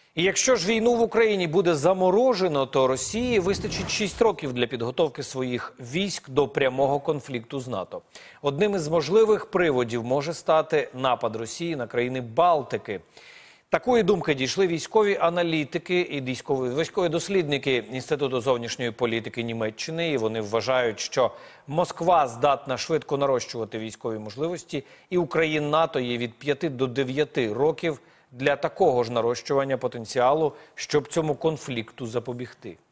І якщо ж війну в Україні буде заморожено, то Росії вистачить 6 років для підготовки своїх військ до прямого конфлікту з НАТО. Одним із можливих приводів може стати напад Росії на країни Балтики. Такої думки дійшли військові аналітики і військові дослідники Інституту зовнішньої політики Німеччини. І вони вважають, що Москва здатна швидко нарощувати військові можливості, і у країн НАТО є від 5 до 9 років для такого ж нарощування потенціалу, щоб цьому конфлікту запобігти.